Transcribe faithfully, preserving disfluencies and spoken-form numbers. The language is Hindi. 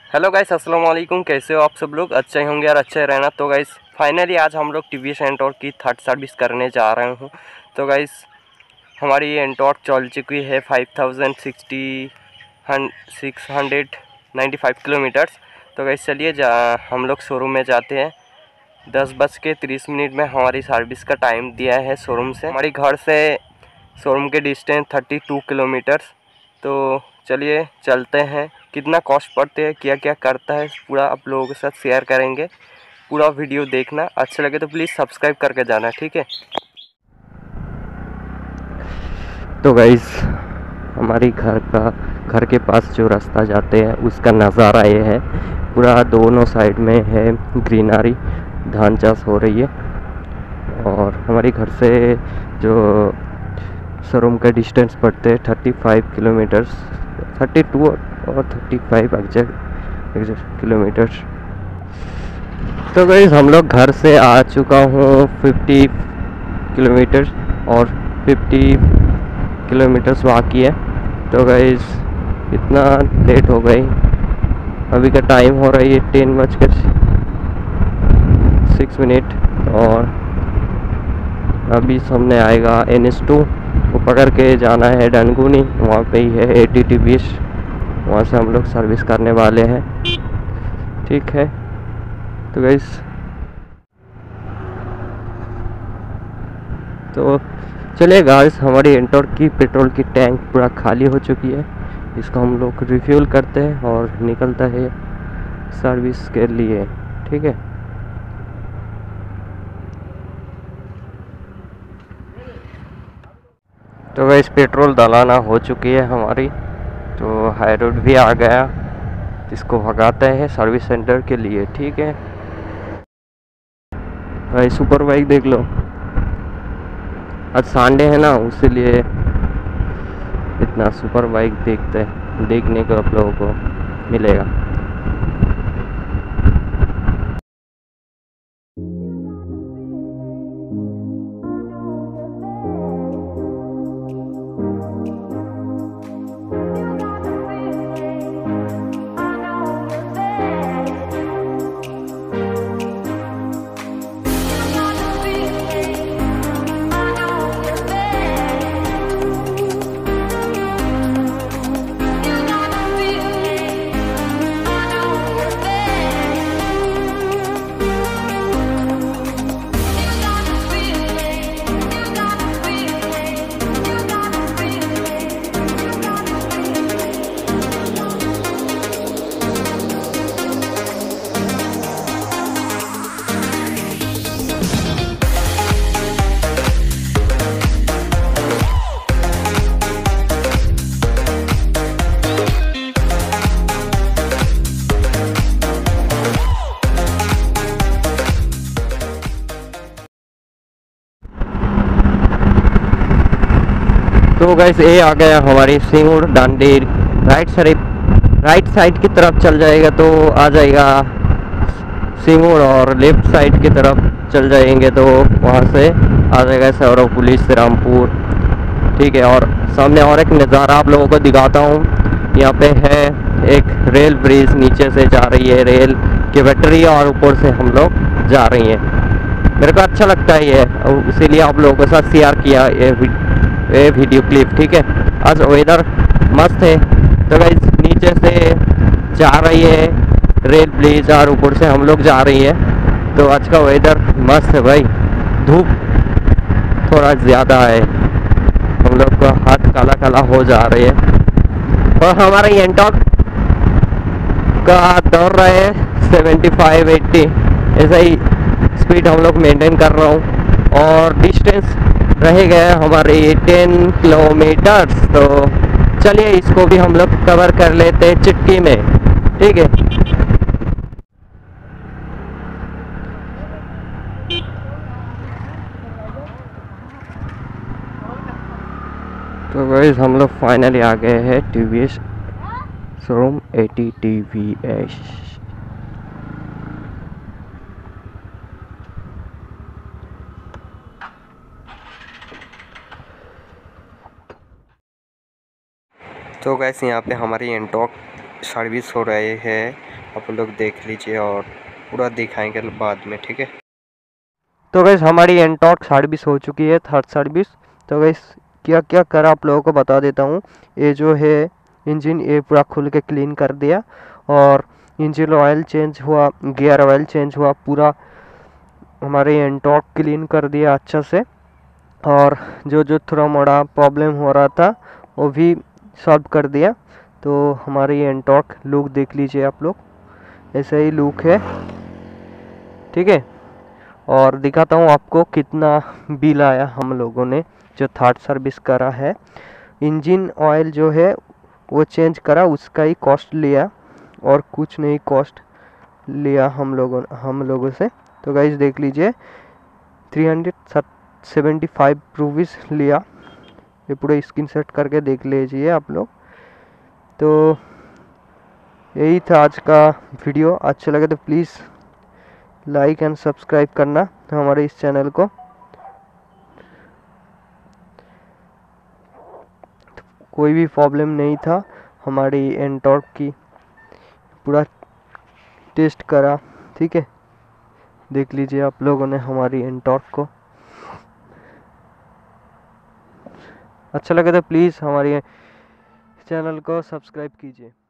हेलो गाइस, अस्सलाम वालेकुम। कैसे हो आप सब लोग? अच्छे होंगे और अच्छे रहना। तो गाइस फाइनली आज हम लोग टी वी एस एंटॉर्क की थर्ड सर्विस करने जा रहे हूँ। तो गाइस हमारी ये एंटॉर्क चल चुकी है five thousand sixty six hundred ninety five kilometres. तो गाइस चलिए जा हम लोग शोरूम में जाते हैं। दस बज के तीस मिनट में हमारी सर्विस का टाइम दिया है शोरूम से। हमारी घर से शोरूम के डिस्टेंस थर्टी टू किलोमीटर्स। तो चलिए चलते हैं। कितना कॉस्ट पड़ते हैं, क्या क्या करता है, पूरा आप लोगों के साथ शेयर करेंगे। पूरा वीडियो देखना, अच्छा लगे तो प्लीज़ सब्सक्राइब करके जाना, ठीक है। तो गाइस हमारी घर का घर के पास जो रास्ता जाते हैं उसका नज़ारा ये है। पूरा दोनों साइड में है ग्रीनरी, धान चाष हो रही है। और हमारी घर से जो शोरूम का डिस्टेंस पड़ते हैं thirty five kilometres, thirty two और thirty five exact exact kilometres. तो गाइस हम लोग घर से आ चुका हूँ फिफ्टी किलोमीटर्स और फिफ्टी किलोमीटर्स बाकी है। तो गाइस इतना लेट हो गई। अभी का टाइम हो रही है टेन बज कर सिक्स मिनट और अभी सामने आएगा एन एस टू, वो पकड़ के जाना है डनगुनी। वहाँ पे ही है ए टी टी बीस, वहाँ से हम लोग सर्विस करने वाले हैं, ठीक है। तो गाइस तो चलिए गाइस, हमारी एंटॉर्क की पेट्रोल की टैंक पूरा खाली हो चुकी है। इसको हम लोग रिफ्यूल करते हैं और निकलता है सर्विस के लिए, ठीक है। तो गाइस पेट्रोल डलाना हो चुकी है हमारी। तो हाई रोड भी आ गया, इसको भगाते हैं सर्विस सेंटर के लिए, ठीक है। भाई सुपर बाइक देख लो, आज संडे है ना, इसीलिए इतना सुपर बाइक देखते देखने को आप लोगों को मिलेगा। तो गाइस ये आ गया हमारी Singur Dandi. Right side right side की तरफ चल जाएगा तो आ जाएगा सिंगुर, और लेफ्ट साइड की तरफ चल जाएंगे तो वहाँ से आ जाएगा सौरभ पुलिस रामपुर, ठीक है। और सामने और एक नज़ारा आप लोगों को दिखाता हूँ। यहाँ पे है एक रेल ब्रिज, नीचे से जा रही है रेल की बैटरी और ऊपर से हम लोग जा रही हैं। मेरे को अच्छा लगता है ये, इसीलिए आप लोगों के साथ शेयर किया ये ये वीडियो क्लिप, ठीक है। आज वेदर मस्त है। तो गाइस नीचे से जा रही है रेल ब्रिज और ऊपर से हम लोग जा रही है। तो आज का वेदर मस्त है भाई। धूप थोड़ा ज़्यादा है, हम लोग का हाथ काला काला हो जा रही है। और हमारा एंटॉर्क का दौड़ रहा है सेवेंटी फाइव एट्टी, ऐसा ही स्पीड हम लोग मेंटेन कर रहा हूँ। और डिस्टेंस रह गए हमारे टेन किलोमीटर्स। तो चलिए इसको भी हम लोग कवर कर लेते हैं चुटकी में, ठीक है। तो गाइस हम लोग फाइनली आ गए हैं T V S showroom A T T V S. तो गैस यहाँ पे हमारी एंटॉर्क सर्विस हो रही है आप लोग देख लीजिए और पूरा दिखाएंगे बाद में, ठीक है। तो गैस हमारी एनटॉर्क सर्विस हो चुकी है, थर्ड सर्विस। तो गैस क्या क्या करा आप लोगों को बता देता हूँ। ये जो है इंजन, ये पूरा खुल के क्लीन कर दिया, और इंजन ऑयल चेंज हुआ, गियर ऑयल चेंज हुआ, पूरा हमारे एनटॉर्क क्लीन कर दिया अच्छा से। और जो जो थोड़ा मोड़ा प्रॉब्लम हो रहा था वो भी सॉल्व कर दिया। तो हमारी एनटॉर्क लुक देख लीजिए आप लोग, ऐसे ही लुक है, ठीक है। और दिखाता हूँ आपको कितना बिल आया हम लोगों ने जो थर्ड सर्विस करा है। इंजन ऑयल जो है वो चेंज करा, उसका ही कॉस्ट लिया और कुछ नहीं कॉस्ट लिया हम लोगों हम लोगों से। तो गाइस देख लीजिए, three hundred seventy five rupees लिया। ये पूरा स्क्रीन शॉट करके देख लीजिए आप लोग। तो यही था आज का वीडियो। अच्छा लगे तो प्लीज़ लाइक एंड सब्सक्राइब करना हमारे इस चैनल को। कोई भी प्रॉब्लम नहीं था हमारी एनटॉर्क की, पूरा टेस्ट करा, ठीक है। देख लीजिए आप लोगों ने हमारी एनटॉर्क को। अच्छा लगे तो प्लीज़ हमारे चैनल को सब्सक्राइब कीजिए।